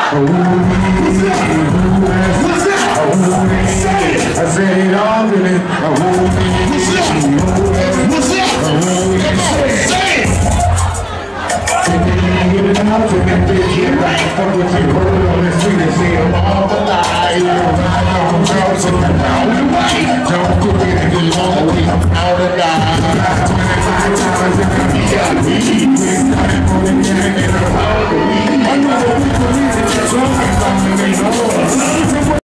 I said it all in it. What's up? Say it. Get it out to that bitch, get right. Fuck with your word on the street and see them all the lies. Don't go so I'm out of the way. Don't go in and get long way. I'm out of the